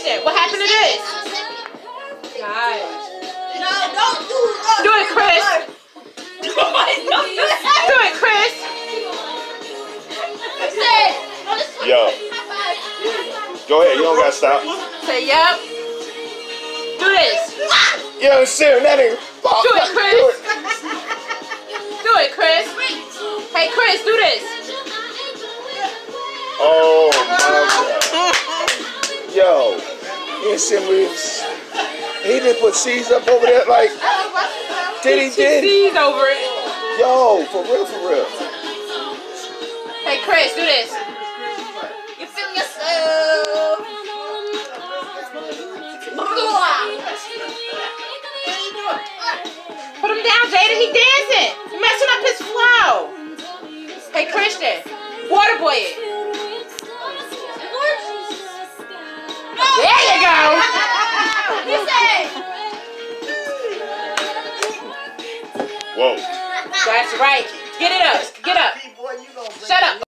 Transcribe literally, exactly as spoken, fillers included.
Christian, what happened to this? Guys. No, don't do Do it, Chris. Do it, Chris. Yo. Go ahead, you don't gotta stop. Say yep. Do this. Yo, shit, that ain't. Do it, Chris. Do it, Chris. Hey, Chris, do this. Oh my God. Yo, he said we. He didn't put C's up over there like. Did he? Did C's over it. Yo, for real, for real. Hey, Chris, do this. You feel yourself. Put him down, Jada. He dancing. You're messing up his flow. Hey, Christian, water boy it. There you go. Whoa. That's right. Get it up. Get up. Shut up.